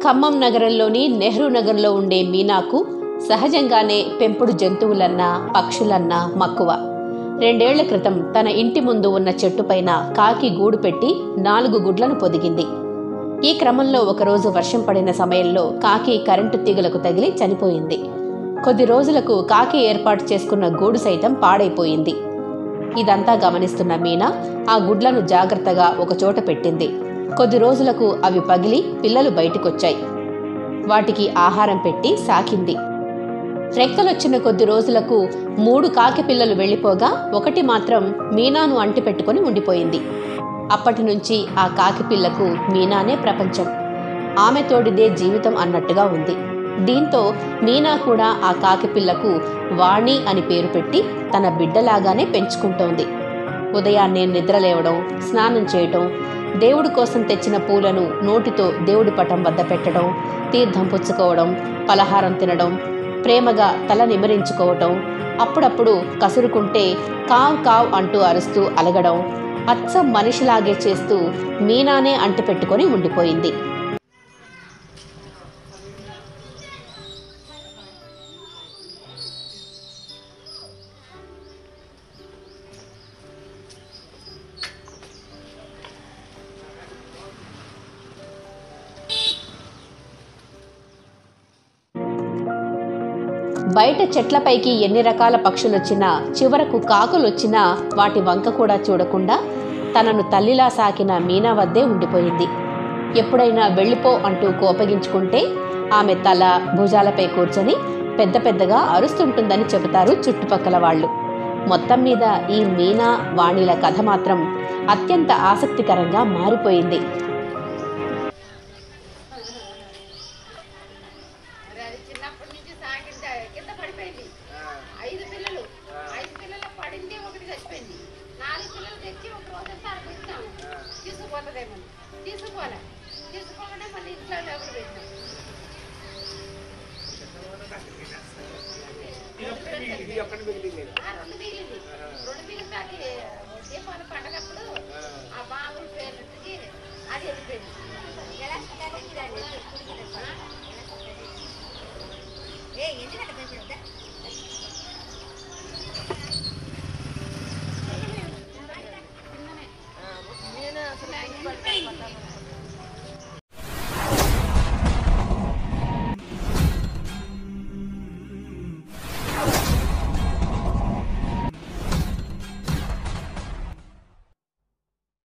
ఖమ్మం నగరంలోని నెహ్రూ నగర్లో ఉండే మీనాకు సహజంగానే పెంపుడు జంతువులన్నా పక్షులన్నా మక్కువ. 2 ఏళ్ల క్రితం తన ఇంటి ముందు ఉన్న చెట్టుపైన కాకి గూడు పెట్టి 4 గుడ్లను పొదిగింది. ఈ క్రమంలో ఒకరోజు వర్షం పడిన సమయంలో కాకి కరెంటు తీగలకు తగిలి చనిపోయింది. కొద్ది రోజులకు కాకి ఏర్పాటు చేసుకున్న గూడు సైతం పాడైపోయింది. ఇదంతా గమనిస్తున్న మీనా ఆ గుడ్లను జాగ్రత్తగా ఒకచోట పెట్టింది. కొద్ది రోజులకు అవి పగిలి పిల్లలు బయటికొచ్చాయి. వాటికి ఆహారం పెట్టి సాకింది. రెక్కలొచ్చిన కొద్ది రోజులకు 3 కాకి పిల్లలు వెళ్ళిపోగా ఒకటి మాత్రం మీనాను అంటిపెట్టుకుని ఉండిపోయింది. అప్పటి నుంచి ఆ కాకి పిల్లకు మీనానే ప్రపంచం, ఆమె తోడిదే జీవితం అన్నట్టుగా ఉంది. దీంతో మీనా కూడా ఆ కాకి పిల్లకు వాణి అని పేరు పెట్టి తన బిడ్డలాగానే పెంచుకుంటోంది. ఉదయాన్నే నిద్రలేవడం, స్నానం చేయటం, దేవుడి కోసం తెచ్చిన పూలను నోటితో దేవుడి పటం వద్ద పెట్టడం, తీర్థం పుచ్చుకోవడం, పలహారం తినడం, ప్రేమగా తల నిమరించుకోవటం, అప్పుడప్పుడు కసురుకుంటే కావ్ కావ్ అంటూ అరుస్తూ అలగడం, అచ్చం మనిషిలాగే చేస్తూ మీనానే అంటిపెట్టుకొని ఉండిపోయింది. బయట చెట్లపైకి ఎన్ని రకాల పక్షులొచ్చినా, చివరకు కాకులొచ్చినా వాటి వంక కూడా చూడకుండా తనను తల్లిలా సాకిన మీనా వద్దే ఉండిపోయింది. ఎప్పుడైనా వెళ్ళిపో అంటూ కోపగించుకుంటే ఆమె తల భుజాలపై కూర్చొని పెద్ద పెద్దగా అరుస్తుంటుందని చెబుతారు చుట్టుపక్కల వాళ్ళు. మొత్తం మీద ఈ మీనా వాణిల కథ మాత్రం అత్యంత ఆసక్తికరంగా మారిపోయింది. ఎందుకంటే